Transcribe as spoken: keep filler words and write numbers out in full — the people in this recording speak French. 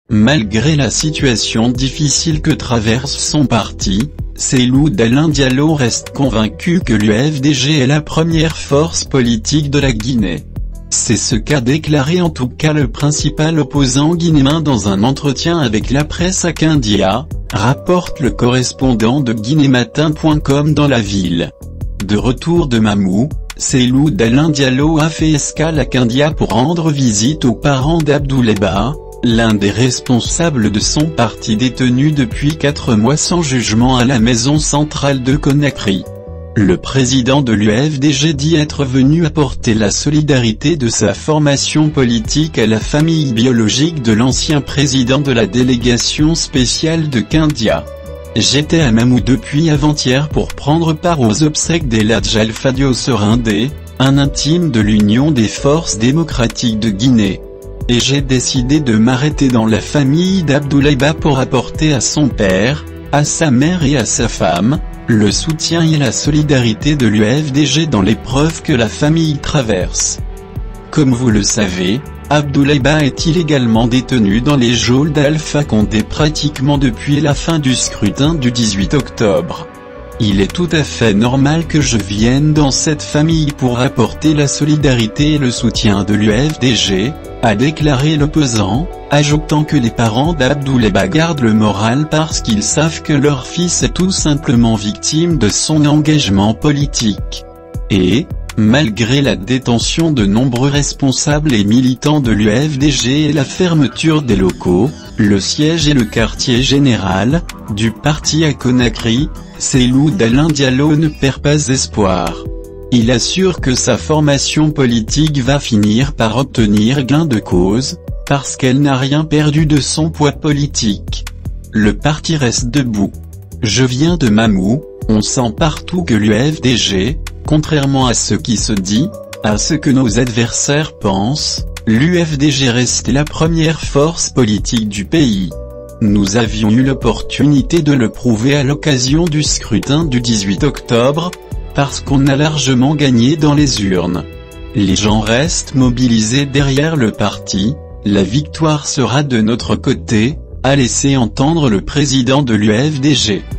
Malgré la situation difficile que traverse son parti, Cellou Dalein Diallo reste convaincu que l'U F D G est la première force politique de la Guinée. C'est ce qu'a déclaré en tout cas le principal opposant guinéen dans un entretien avec la presse à Kindia, rapporte le correspondant de guinématin point com dans la ville. De retour de Mamou, Cellou Dalein Diallo a fait escale à Kindia pour rendre visite aux parents d'Abdoulaye Ba, l'un des responsables de son parti détenu depuis quatre mois sans jugement à la maison centrale de Conakry. Le président de l'U F D G dit être venu apporter la solidarité de sa formation politique à la famille biologique de l'ancien président de la délégation spéciale de Kindia. J'étais à Mamou depuis avant-hier pour prendre part aux obsèques d'Eladj Alpha Diosserindé, un intime de l'Union des forces démocratiques de Guinée. Et j'ai décidé de m'arrêter dans la famille d'Abdoulaye Ba pour apporter à son père, à sa mère et à sa femme, le soutien et la solidarité de l'U F D G dans l'épreuve que la famille traverse. Comme vous le savez, Abdoulaye Ba est illégalement détenu dans les geôles d'Alpha Condé pratiquement depuis la fin du scrutin du dix-huit octobre. Il est tout à fait normal que je vienne dans cette famille pour apporter la solidarité et le soutien de l'U F D G, a déclaré l'opposant, ajoutant que les parents d'Abdoulaye Ba gardent le moral parce qu'ils savent que leur fils est tout simplement victime de son engagement politique. Et, malgré la détention de nombreux responsables et militants de l'U F D G et la fermeture des locaux, le siège et le quartier général, du parti à Conakry, Cellou Dalein Diallo ne perd pas espoir. Il assure que sa formation politique va finir par obtenir gain de cause, parce qu'elle n'a rien perdu de son poids politique. Le parti reste debout. Je viens de Mamou, on sent partout que l'U F D G, contrairement à ce qui se dit, à ce que nos adversaires pensent, l'U F D G reste la première force politique du pays. Nous avions eu l'opportunité de le prouver à l'occasion du scrutin du dix-huit octobre, parce qu'on a largement gagné dans les urnes. Les gens restent mobilisés derrière le parti, la victoire sera de notre côté, a laissé entendre le président de l'U F D G.